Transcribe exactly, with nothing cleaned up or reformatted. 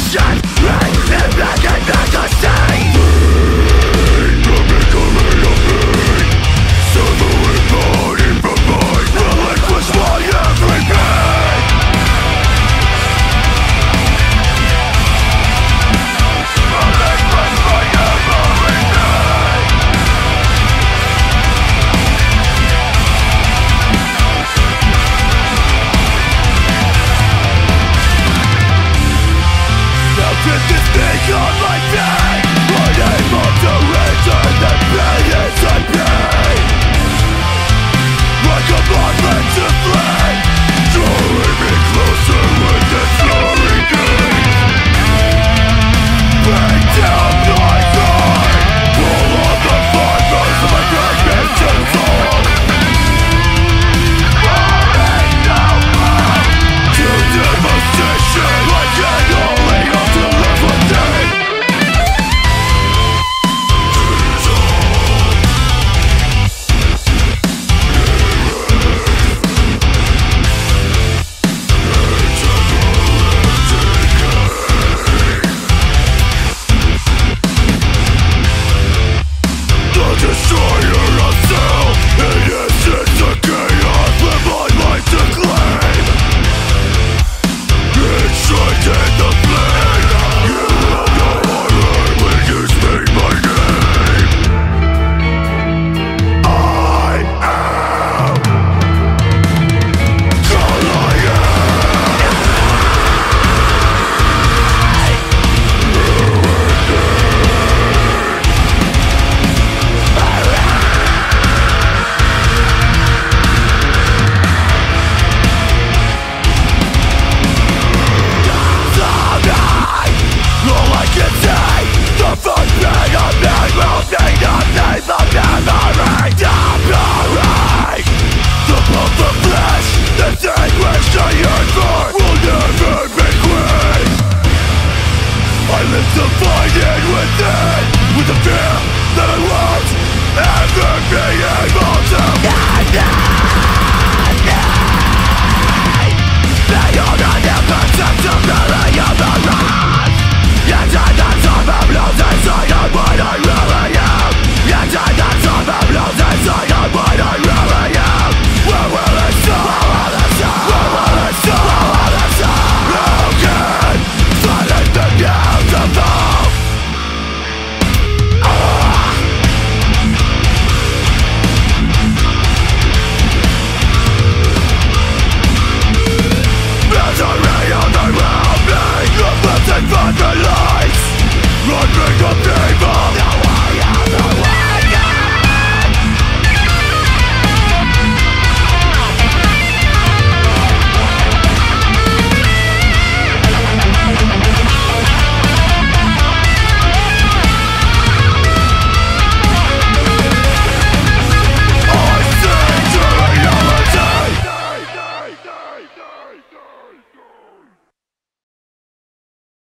Shut, red, and black and majesty. Pain, unbecoming of pain. Sever with body from mine. Relinquish my every pain. Relinquish my every pain. Now did this thing on my back. Unable to return the penance I paid. Like a bloodlet to flame, drawing me closer with the flowing gaze. Bring down my guard, pull on the fibers of my fragmented soul. Falling down to devastation, like an only of the liberty. The destroyer of self, in essence a chaos, live my life to claim. Incited the flame, you have no horror when you speak my name. I am Goliath. All I can say, the footprint of me will be the name of memory. Memory, the pulse of flesh, the thing which I yearn for, will never be quit. I live divided within, with the fear that I won't ever be